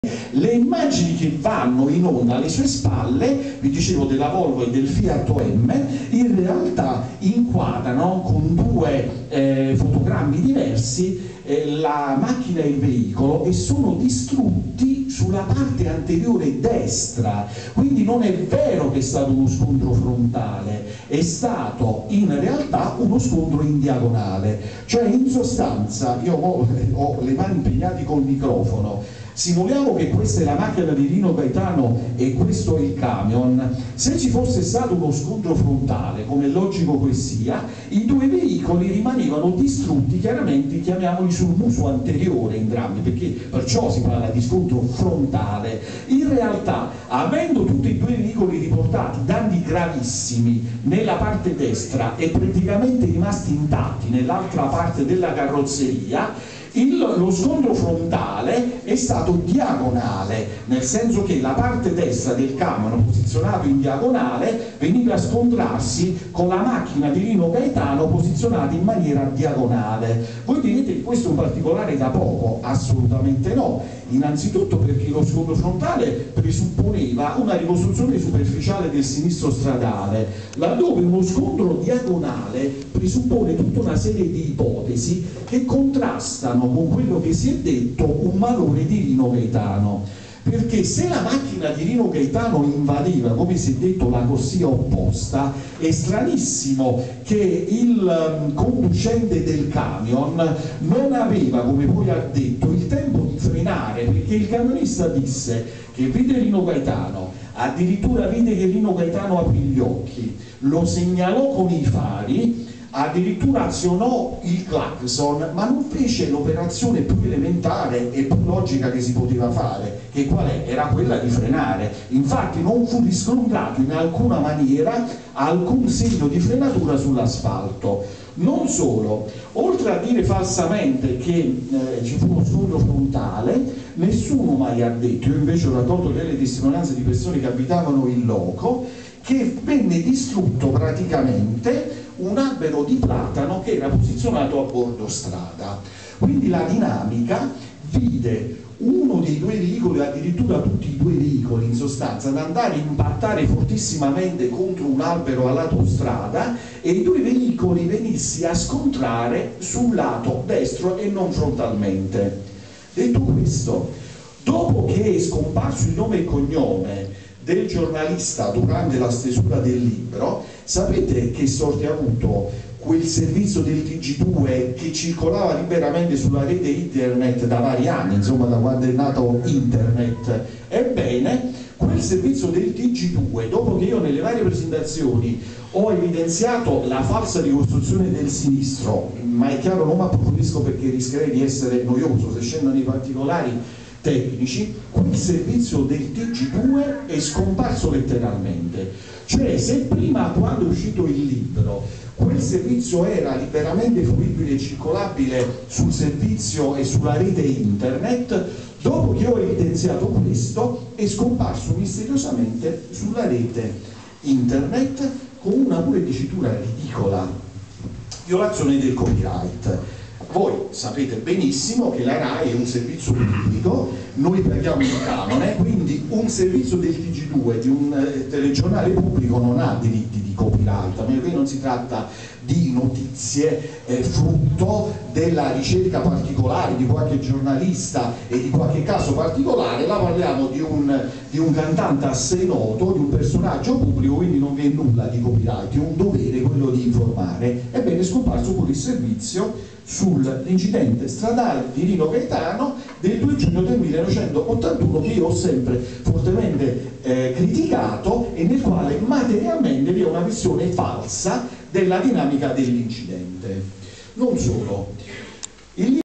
Le immagini che vanno in onda alle sue spalle, vi dicevo della Volvo e del Fiat OM, in realtà inquadrano con due fotogrammi diversi la macchina e il veicolo e sono distrutti sulla parte anteriore destra, quindi non è vero che è stato uno scontro frontale, è stato in realtà uno scontro in diagonale, cioè in sostanza io ho le mani impegnate col microfono. Simuliamo che questa è la macchina di Rino Gaetano e questo è il camion. Se ci fosse stato uno scontro frontale, come è logico che sia, i due veicoli rimanevano distrutti, chiaramente chiamiamoli sul muso anteriore entrambi, perché perciò si parla di scontro frontale. In realtà, avendo tutti e due i veicoli riportati danni gravissimi nella parte destra e praticamente rimasti intatti nell'altra parte della carrozzeria, lo scontro frontale è stato diagonale, nel senso che la parte destra del camion posizionato in diagonale veniva a scontrarsi con la macchina di Rino Gaetano posizionata in maniera diagonale. Voi direte che questo è un particolare da poco? Assolutamente no. Innanzitutto perché lo scontro frontale presupponeva una ricostruzione superficiale del sinistro stradale, laddove uno scontro diagonale presuppone tutta una serie di ipotesi che contrastano con quello che si è detto un malore di Rino Gaetano. Perché se la macchina di Rino Gaetano invadeva, come si è detto, la corsia opposta, è stranissimo che il conducente del camion non aveva, come poi ha detto, il tempo di frenare, perché il camionista disse che vide Rino Gaetano, addirittura vide che Rino Gaetano aprì gli occhi, lo segnalò con i fari, addirittura azionò il clacson, ma non fece l'operazione più elementare e più logica che si poteva fare, che qual è? Era quella di frenare. Infatti non fu riscontrato in alcuna maniera alcun segno di frenatura sull'asfalto. Non solo, oltre a dire falsamente che ci fu uno scontro frontale, nessuno mai ha detto, io invece ho raccolto delle testimonianze di persone che abitavano in loco, che venne distrutto praticamente un albero di platano che era posizionato a bordo strada. Quindi la dinamica vide uno dei due veicoli, addirittura tutti i due veicoli in sostanza, ad andare a impattare fortissimamente contro un albero a lato strada e i due veicoli venissi a scontrare sul lato destro e non frontalmente. Detto questo, dopo che è scomparso il nome e cognome del giornalista durante la stesura del libro, sapete che sorte ha avuto quel servizio del TG2 che circolava liberamente sulla rete internet da vari anni, insomma da quando è nato internet? Ebbene, quel servizio del TG2, dopo che io nelle varie presentazioni ho evidenziato la falsa ricostruzione del sinistro, ma è chiaro non mi approfondisco perché rischierei di essere noioso se scendo nei particolari tecnici, quel servizio del TG2 è scomparso letteralmente. Cioè, se prima, quando è uscito il libro, quel servizio era liberamente fruibile e circolabile sul servizio e sulla rete internet, dopo che ho evidenziato questo è scomparso misteriosamente sulla rete internet con una pure dicitura ridicola: violazione del copyright. Voi sapete benissimo che la RAI è un servizio pubblico, noi paghiamo il canone, quindi un servizio del TG2 di un telegiornale pubblico non ha diritti di copyright, a meno che non si tratta di notizie frutto della ricerca particolare di qualche giornalista e di qualche caso particolare. Là parliamo di un cantante assai noto, di un personaggio pubblico, quindi non vi è nulla di copyright, è un dovere quello di informare. Ebbene, è scomparso pure il servizio sull'incidente stradale di Rino Gaetano del 2 giugno del 1981, che io ho sempre fortemente criticato e nel quale materialmente vi è una visione falsa della dinamica dell'incidente. Non solo.